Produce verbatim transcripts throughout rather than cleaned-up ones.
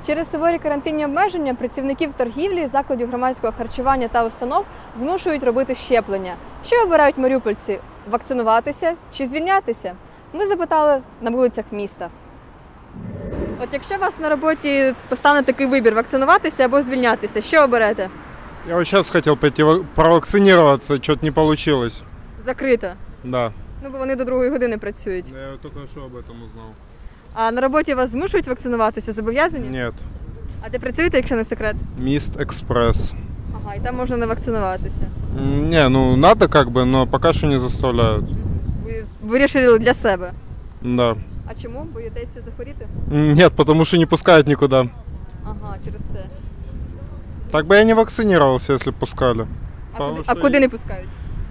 Через суворі карантинні обмеження працівників торгівлі, закладів громадського харчування та установ змушують робити щеплення. Що обирають маріупольці – вакцинуватися чи звільнятися? Ми запитали на вулицях міста. От якщо у вас на роботі постане такий вибір – вакцинуватися або звільнятися, що оберете? Я вот сейчас хотел пойти провакцинироваться, что-то не получилось. Закрито? Да. Ну, бо вони до другої години працюють. Я только что об этом узнал. А на роботі вас змушують вакцинуватися? Зобов'язані? Нет. А де працюєте, якщо не секрет? Мист Экспресс. Ага, і там можна не вакцинуватися. М, Не, ну надо как бы, но пока что не заставляют. Ви вирішили для себе. Да. А чому? Боїтеся захворіти? М, Нет, потому что не пускают никуда. Ага, через це. Так бы я не вакцинировался, если б пускали. А, Потому куди, а что куди я- не пускають?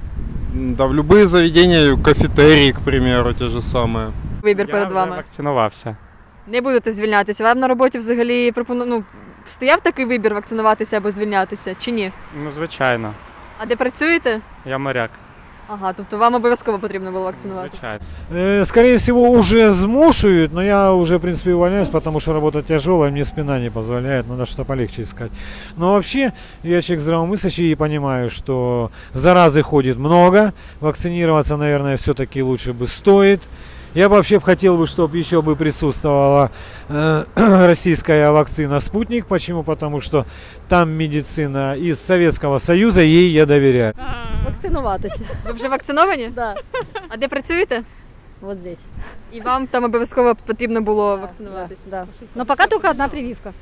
М, Да в любые заведения, кафетерии, к примеру, те же самые. Вибір Я перед вже вами. вакцинувався. Не будете звільнятися. Вам на роботі взагалі пропону... ну, стояв такий вибір вакцинуватися або звільнятися, чи ні? Ну, звичайно. А де працюєте? Я моряк. Ага, тобто вам обов'язково потрібно було вакцинуватися. Звичайно. Э, Скорее всего, уже змушают, но я уже, в принципе, увольняюсь, потому что работа тяжелая, мне спина не позволяет, надо что-то полегче искать. Но вообще, я человек здравомыслящий и понимаю, что заразы ходит много, вакцинироваться, наверное, все-таки лучше бы стоит. Я бы вообще хотел бы, чтобы еще бы присутствовала э, российская вакцина «Спутник». Почему? Потому что там медицина из Советского Союза, ей я доверяю. Вакцинуватися. Ви вже вакциновані? Да, А де працюєте? вот здесь. І вам там обов'язково потрібно було Да, вакцинуватися? Да, да. Но пока только одна прививка.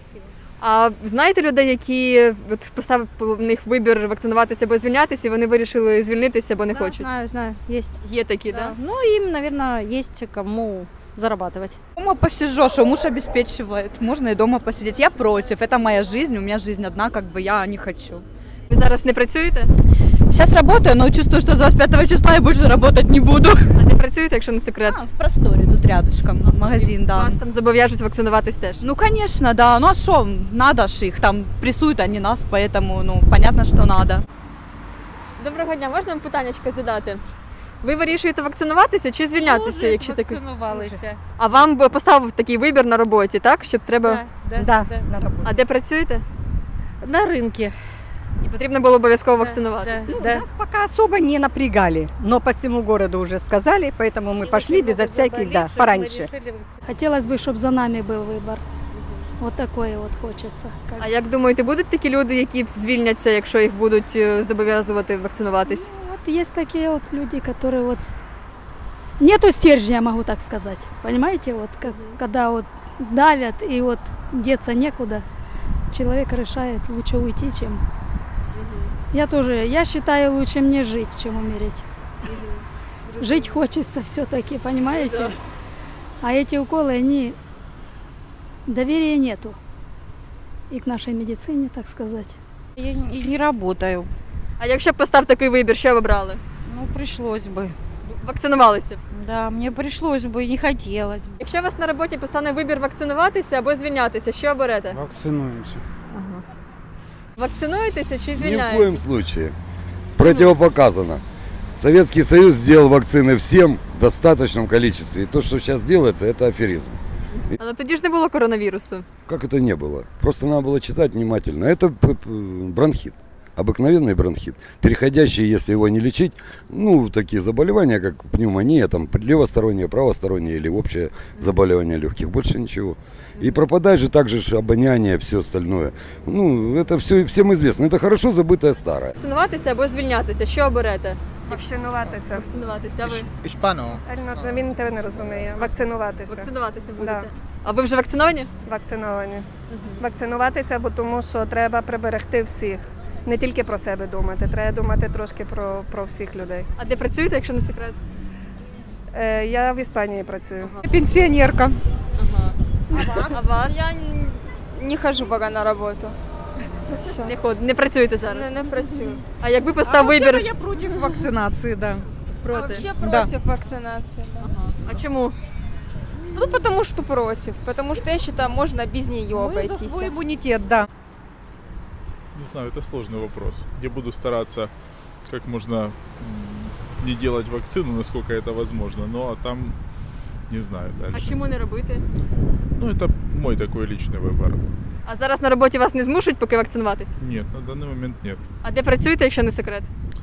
А знаєте людей, які от, поставив в них вибір вакцинуватися або звільнятися, і вони вирішили звільнитися, бо не Да, хочуть? знаю, знаю, есть. Є такі, так? Да. Да? Ну, им, наверное, есть кому зарабатывать. Дома посижу, что муж обеспечивает. Можно и дома посидеть. Я против. Это моя жизнь. У меня жизнь одна, как бы я не хочу. Ви зараз не працюєте? Сейчас работаю, но чувствую, что с двадцать пятого числа я больше работать не буду. А де працюєте, якщо не секрет? А, в просторе тут рядышком магазин, да. Вас там зобов'яжуть вакцинуватись теж? Ну, конечно, да. Ну, а что, надо ж их. Там прессуют они нас, поэтому, ну, понятно, что надо. Доброго дня, можна вам питаннячко задати? Ви вирішуєте вакцинуватися чи звільнятися, якщо таке? Вакцинувалися. А вам би поставив такий вибір на роботі, так? Щоб треба. Да, да, Да. да. На работе. А де працюєте? На рынке. І потрібно було обов'язково Да, вакцинуватися. да. Ну, Нас пока особо не напрягали, но по всему городу уже сказали, поэтому мы пошли безо всяких, да, пораньше. Хотелось бы, чтобы за нами был выбор. Вот такое вот хочется. Как- А як думаєте, будуть такі люди, які звільняться, якщо їх будуть е, зобов'язувати вакцинуватись? Ну, вот есть такие вот люди, которые вот с- нету стержня, могу так сказать. Понимаете, вот как, когда вот давят и вот деться некуда, человек решает лучше уйти, чем. Я тоже, я считаю, лучше мне жить, чем умереть. Жить хочется все-таки, понимаете? А эти уколы, они доверия нету. И к нашей медицине, так сказать. Я не не работаю. А якщо б постав такий вибір, що ви брали? Ну, пришлось бы. Вакцинувалися б? Да, мне пришлось бы, не хотелось бы. Якщо у вас на роботі постане вибір вакцинуватися або звільнятися, що оберете? Вакцинуемся. Вакцинуєтеся чи Ни в звільняєтеся? коем случае. Противопоказано. Советский Союз сделал вакцины всем в достаточном количестве. И то, что сейчас делается, это аферизм. Але тоді ж не було коронавірусу. Как это не было? Просто надо было читать внимательно. Это п- п- бронхит. Обыкновенный бронхит, переходящий, если его не лечить, ну, такие заболевания, как пневмония, там, левостороннее, правостороннее или общее заболевание легких, больше ничего. И пропадает же также ж обоняние, все остальное. Ну, это все всем известно. Это хорошо забытое старое. Вакцинуватися або звільнятися, що оберете? Вакцинуватися. Вакцинуватися, а ви? Іспано. Він тебе не розуміє. Вакцинуватися. Вакцинуватися будете? Да. А ви вже вакциновані? Вакциновані. Вакцинуватися, бо тому що треба приберегти всіх. Не тільки про себе думати, треба думати трошки про, про всіх людей. А де працюєте, якщо не секрет? Е, я в Іспанії працюю. Пенсионерка. А вас? Я не хожу пока на работу. Не, ход... не працюєте зараз? Не, не працюю. А якби постав вибір? Я против вакцинации, да. Проти? Вообще Да. против вакцинации. Да. А чому? Ну, потому что против. Потому что я считаю, можно без нее Мы за обойтись. свой иммунитет, да. Не знаю, это сложный вопрос. Я буду стараться как можно м, не делать вакцину, насколько это возможно. Ну, а там, не знаю, А дальше. чому не робити? Ну, это мой такой личный выбор. А зараз на роботі вас не змушують поки вакцинуватись? Нет, на данный момент нет. А де працюєте, якщо не секрет?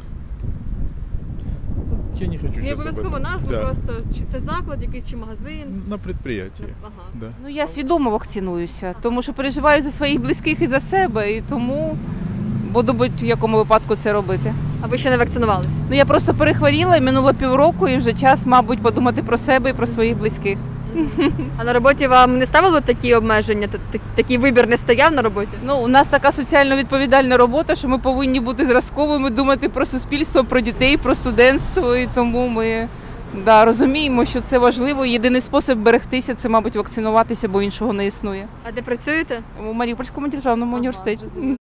Я не хочу Не сейчас об обов'язково этом. назву, Да. просто чи це заклад, якийсь чи магазин. На предприятии. Ага. Да. Ну, я свідомо вакцинуюся, тому що переживаю за своїх близьких і за себе, і тому буду будь в якому випадку це робити. А ви ще не вакцинувались? Ну, я просто перехворіла, і минуло півроку, і вже час, мабуть, подумати про себе і про своїх близьких. А на роботі вам не ставили такі обмеження? Т- т- Такий вибір не стояв на роботі? Ну, у нас така соціально відповідальна робота, що ми повинні бути зразковими, думати про суспільство, про дітей, про студентство, і тому ми да, розуміємо, що це важливо. Єдиний спосіб берегтися – це, мабуть, вакцинуватися, бо іншого не існує. А де працюєте? У Маріупольському державному університеті.